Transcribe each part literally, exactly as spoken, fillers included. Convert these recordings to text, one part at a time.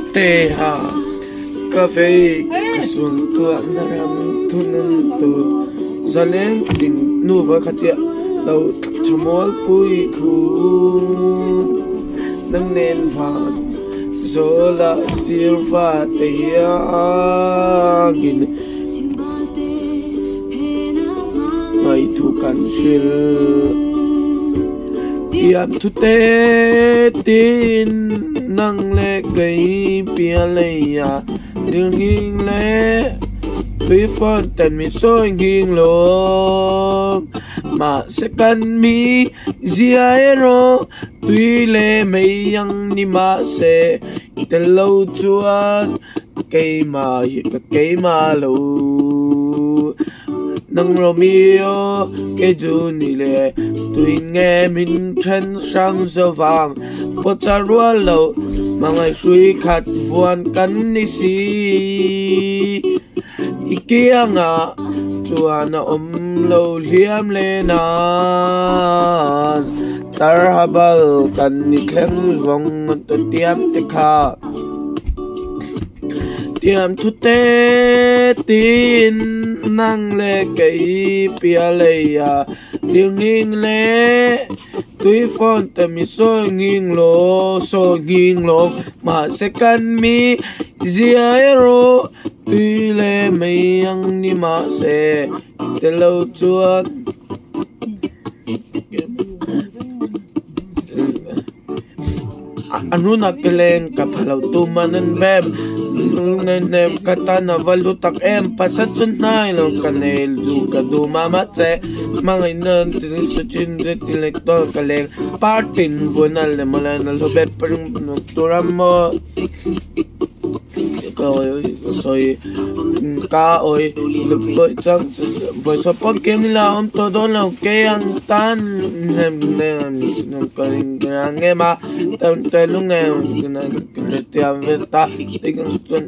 te ha cà phê xuống cửa nam thuần tu zalen đình nu với khát ya đầu chmol pui khu nâng nên phạt zola silva te gin mai thu kan shil yam thu te tin nang le gai pia le ya ding hing le tùy phone tên mi soi hing lo mà sẽ cần mi zero tùy le mấy yang ni mà sẽ tên lâu chuan cây mà cây mà lâu nang Romeo cái Juni le tùy nghe mình chân sang giờ vàng bộ cha rùa lâu mà ngày suy khát vuan cắn đi xí ikia nga chuan om lo liam le na tar habal kan ni khleng vong to tiam te kha tiam thu te tin nang le kai pia le ya ding ning le tui phone te mi so nging lo so nging lo ma se kan mi zero tui le mấy ang ni ma se te lo chuan anu na keleng ka phalo tu manan bem nen nem katana valu tak em pasat sun nai lo kanel du ka du mama che mangai nan tin su chin de elector kaleng partin bonal le malan lo bet pring turamo coi rồi cá ơi lực vợ chắc với số bắp kiếm là ông tôi đó là cái ăn tan nem nem cái cái nghe mà tao tao lúc nào cái tiệm về ta thì cái tuần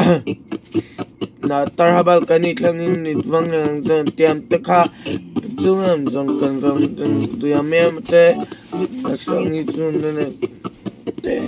na tar habal kanit lang in vang lang tiệm tất cả chúng em trong cần cần tụi em em thế sang ít chúng này thế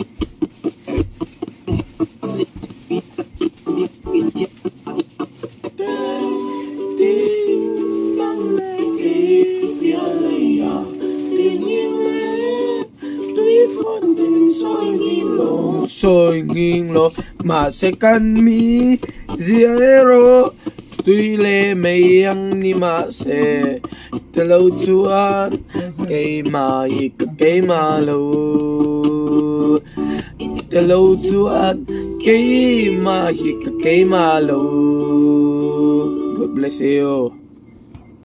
soi nghiêng lo mà sẽ cần mi zero tùy lệ mấy ăn ni mà sẽ từ lâu chuan cây mà ít cây mà lâu từ lâu chuan cây mà ít cây mà lâu. God bless you.